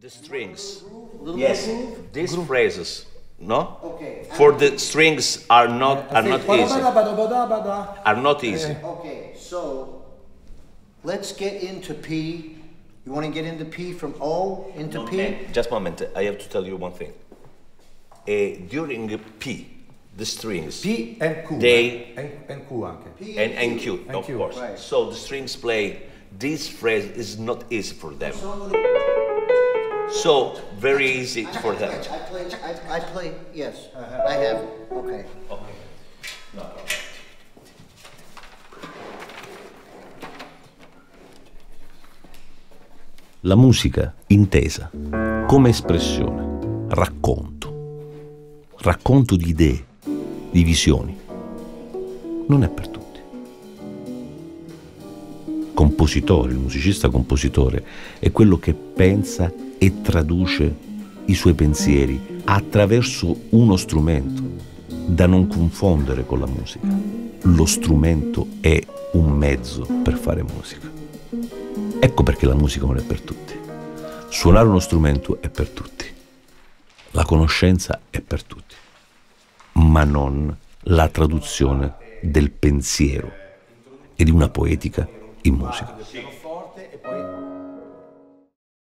The strings. Yes, these phrases, no? Okay. For the strings are not easy. Are not easy. Okay, so let's get into P. You want to get into P from O into P? Just a moment, I have to tell you one thing. During P, the strings. P and Q. They and Q anche. P and Q, of course. Right. So the strings play. This phrase is not easy for them. So very easy for them. I play. Yes, I have. Okay. Okay. No problem. La musica intesa come espressione, racconto di idee, di visioni, non è per tutti. Compositore, il musicista compositore è quello che pensa e traduce i suoi pensieri attraverso uno strumento, da non confondere con la musica. Lo strumento è un mezzo per fare musica. Ecco perché la musica non è per tutti. Suonare uno strumento è per tutti. La conoscenza è per tutti, ma non la traduzione del pensiero e di una poetica in musica.